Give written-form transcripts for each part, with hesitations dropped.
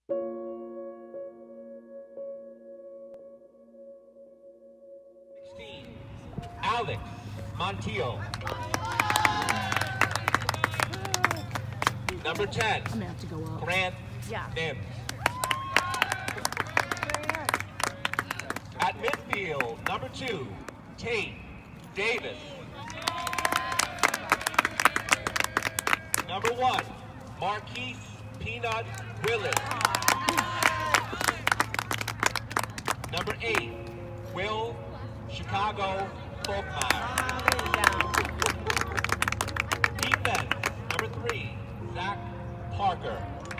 Alex Montiel. Number 10, I'm gonna have to go up. Grant Mims. At midfield, number 2, Tate Davis. Number 1, Marquise Peanut Willis. Number 8, Will Chicago Folkmeyer. Defense, number 3, Zach Parker.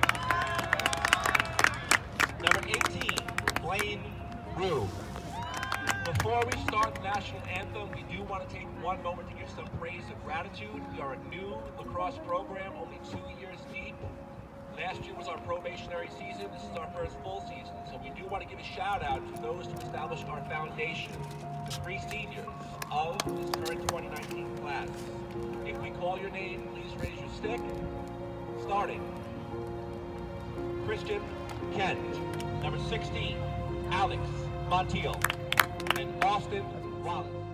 Number 18, Blaine Rue. Before we start the national anthem, we do want to take one moment to give some praise and gratitude. We are a new lacrosse program, only 2 years deep. Last year was our probationary season. This is our first full season. So we do want to give a shout out to those who established our foundation, the 3 seniors of this current 2019 class. If we call your name, please raise your stick. Starting, Christian Kent. Number 16, Alex Montiel. And Austin Wallace.